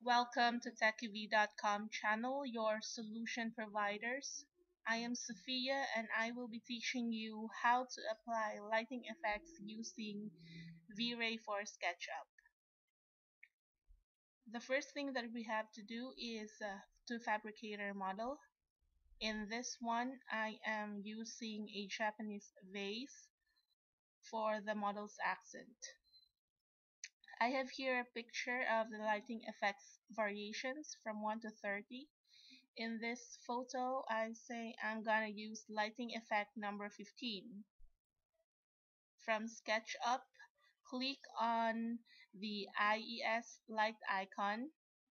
Welcome to TechieV.com channel, your solution providers. I am Sophia and I will be teaching you how to apply lighting effects using Vray for SketchUp. The first thing that we have to do is to fabricate our model. In this one, I am using a Japanese vase for the model's accent. I have here a picture of the lighting effects variations from 1 to 30. In this photo, I say I'm gonna use lighting effect number 15. From SketchUp, click on the IES light icon.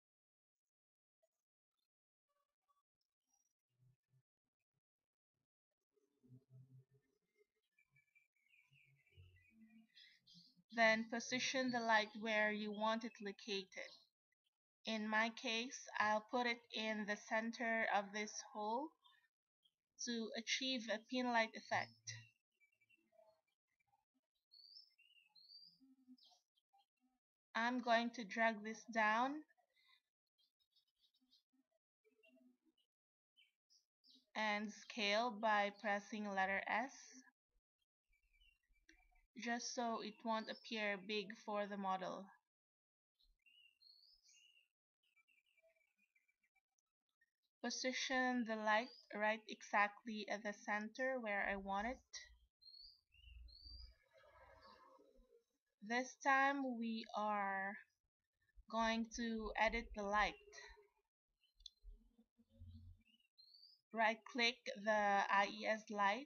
Then position the light where you want it located. In my case, I'll put it in the center of this hole to achieve a pin light effect. I'm going to drag this down and scale by pressing letter S, just so it won't appear big for the model. Position the light right exactly at the center where I want it. This time we are going to edit the light. Right click the IES light.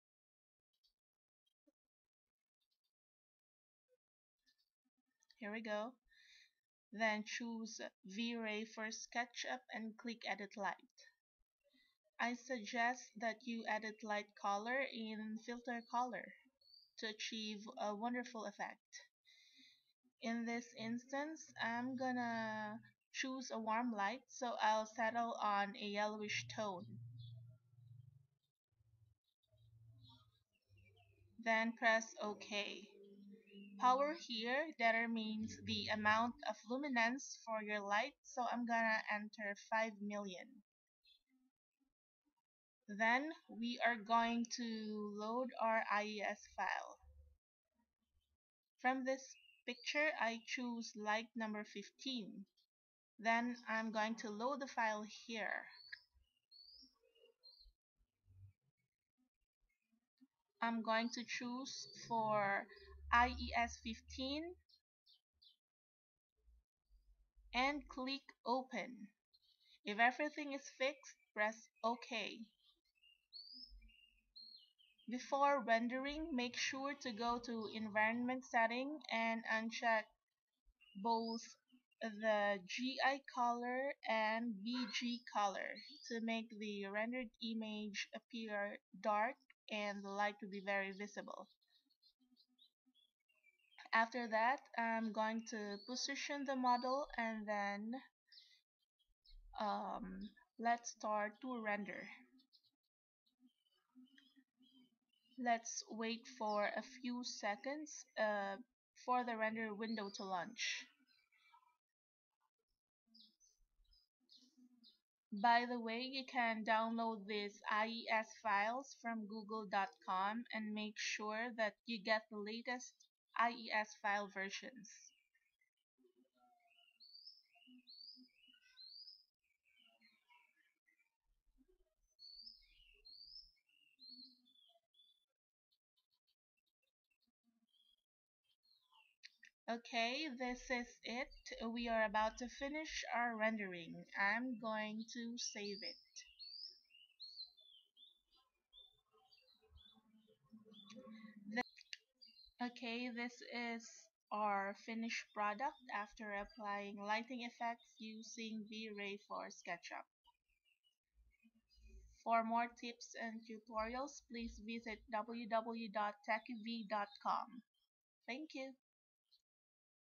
Here we go. Then choose V-Ray for SketchUp and click Edit Light. I suggest that you edit light color in filter color to achieve a wonderful effect. In this instance, I'm gonna choose a warm light, so I'll settle on a yellowish tone. Then press OK. Power here determines the amount of luminance for your light, so I'm gonna enter 5 million. Then we are going to load our IES file. From this picture, I choose light number 15. Then I'm going to load the file here. I'm going to choose for IES 15 and click Open. If everything is fixed, press OK. Before rendering, make sure to go to Environment Setting and uncheck both the GI color and BG color to make the rendered image appear dark and the light to be very visible. After that, I'm going to position the model and then let's start to render. Let's wait for a few seconds for the render window to launch. By the way, you can download these IES files from google.com and make sure that you get the latest IES file versions. Okay, this is it. We are about to finish our rendering. I'm going to save it. Okay, this is our finished product after applying lighting effects using V-Ray for SketchUp. For more tips and tutorials, please visit www.techiev.com. Thank you.